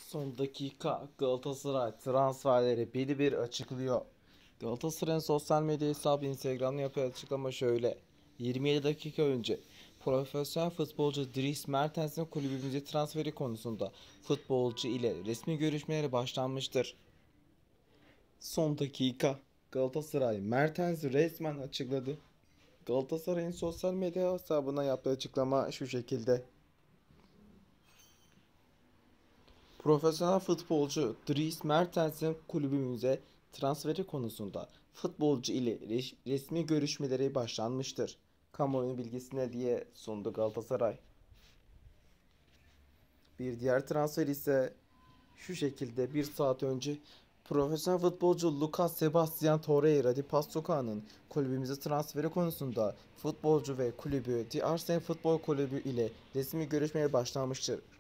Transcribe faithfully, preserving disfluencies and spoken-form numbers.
Son dakika Galatasaray transferleri bir bir açıklıyor. Galatasaray'ın sosyal medya hesabı Instagram'da yapılan açıklama şöyle. yirmi yedi dakika önce profesyonel futbolcu Dries Mertens'in kulübümüze transferi konusunda futbolcu ile resmi görüşmeleri başlanmıştır. Son dakika Galatasaray Mertens'i resmen açıkladı. Galatasaray'ın sosyal medya hesabına yaptığı açıklama şu şekilde. Profesyonel futbolcu Dries Mertens'in kulübümüze transferi konusunda futbolcu ile resmi görüşmeleri başlanmıştır. Kamuoyu bilgisine diye sundu Galatasaray. Bir diğer transfer ise şu şekilde: bir saat önce profesyonel futbolcu Lucas Sebastian Torreira de Pastoca'nın kulübümüze transferi konusunda futbolcu ve kulübü The Arsenal Futbol Kulübü ile resmi görüşmeye başlanmıştır